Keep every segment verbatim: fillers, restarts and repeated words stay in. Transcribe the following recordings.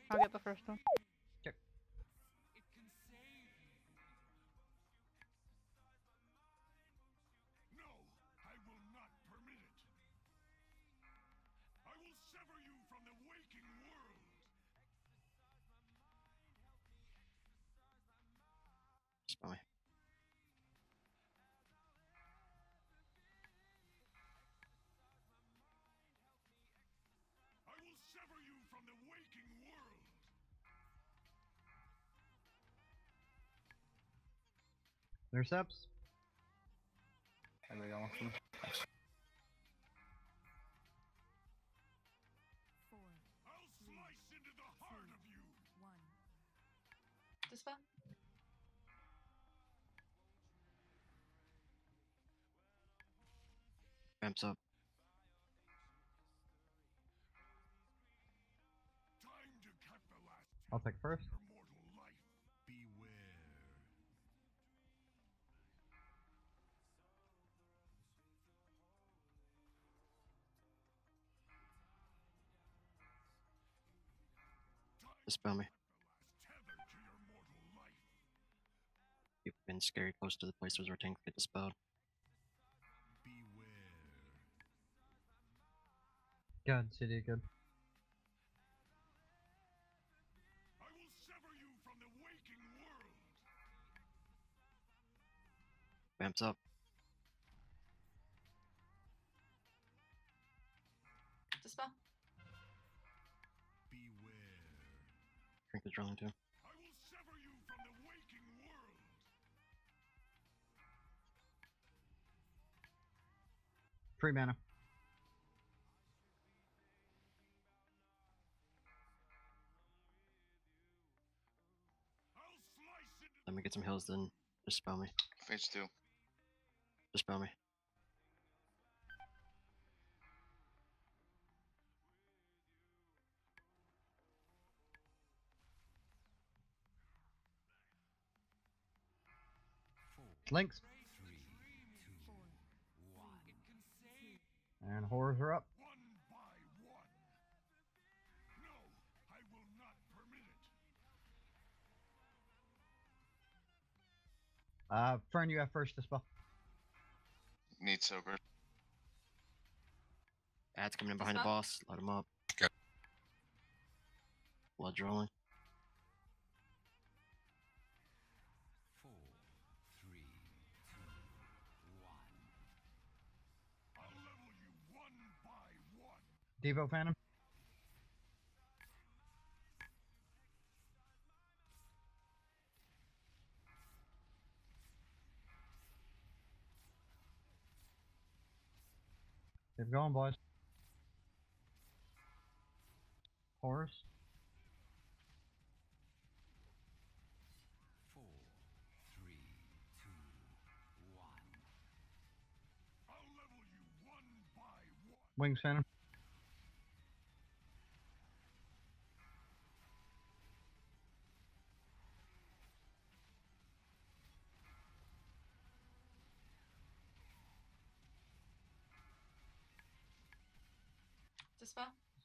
I'll get the first one. Check. No, I will not permit it. I will sever you from the waking world. Spell me. I will sever you from the waking world. Intercepts. Everybody wants them. Four, I'll slice into the heart of you. one. Dispel. Ramps up. Time to cut the last I'll take first. your mortal life. Beware. Dispel me. The last tether to your mortal life. You've been scary close to the place where Tank get dispelled. Beware. Good, C D, good. I will sever you from the waking world. Ramps up. Dispel. Beware. Drink is drawing too. I will sever you from the waking world. Three mana. I'll slice into Let me get some heals, then dispel me. Phase two. Dispel me. Links. Four, And horrors are up. one by one. No, I will not permit it. Uh, Fern, you have first dispel. Need soaker. Ad's coming in behind the Dispel? boss. Light him up. Okay. Blood rolling. Four, three, two, one. I'll level you one by one. Devo Phantom. Keep going, boys. Horrors. Four, three, two, one. I'll level you one by one. Wings Phantom. Dispel.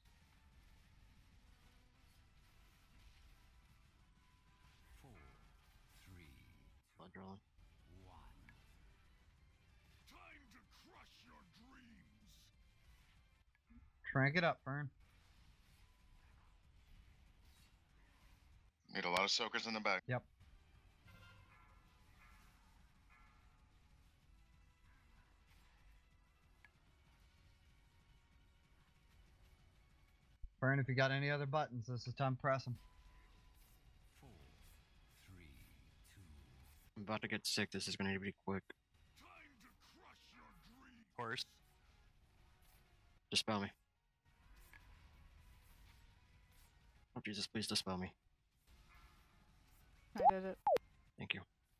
Four, three, Blood rolling. one. Time to crush your dreams. Crank it up, Fern. Need a lot of soakers in the back. Yep. Fern, if you got any other buttons, this is time to press them. Four, three, two. I'm about to get sick. This is going to be quick. Time to crush your dreams. Horse. Dispel me. Oh, Jesus, please dispel me. I did it. Thank you.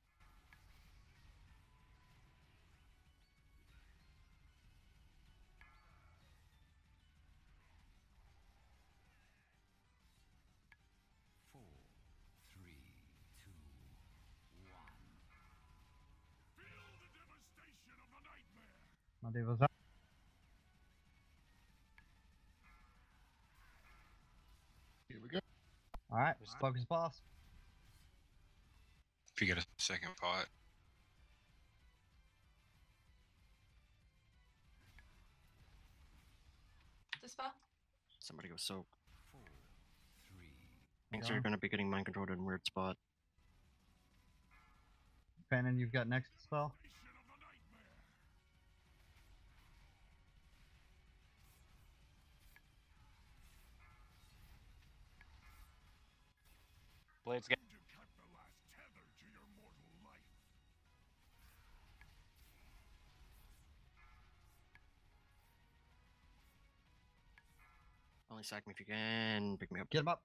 Four, three, two, one. Feel the devastation of the nightmare. My Devo's up. Here we go. Alright, Just- focus boss. If you get a second pot. Dispel. Somebody go soak. Four, three, Thanks, Yeah. you're gonna be getting mind controlled in a weird spot. Fannin, you've got next spell. Blades get. To cut the last tether to your mortal life. Only sack me if you can. Pick me up. Get him up.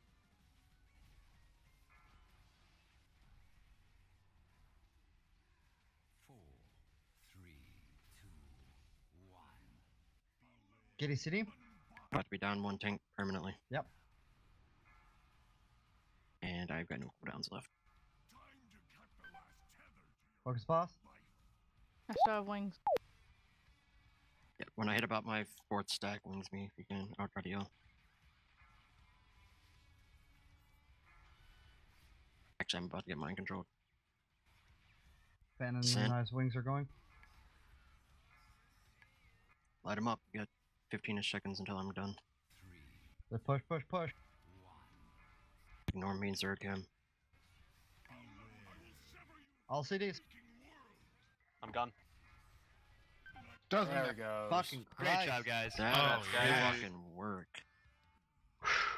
four, three, two, one. Giddy City. About to be down one tank permanently. Yep. And I've got no cooldowns left. Time to cut the last tether to your Focus boss. life. I still have wings. Yeah, when I hit about my fourth stack, wings me if you can. I'll try to heal. Actually, I'm about to get mind controlled. Fannin Send. and his wings are going. Light him up. You got fifteen-ish seconds until I'm done. Three, Let's push, push, push. one. Ignore me and Zerg him. All C Ds. I'm gone. Doesn't There matter. we go. Fucking Great Christ. job, guys. That Oh, good guys. fucking work.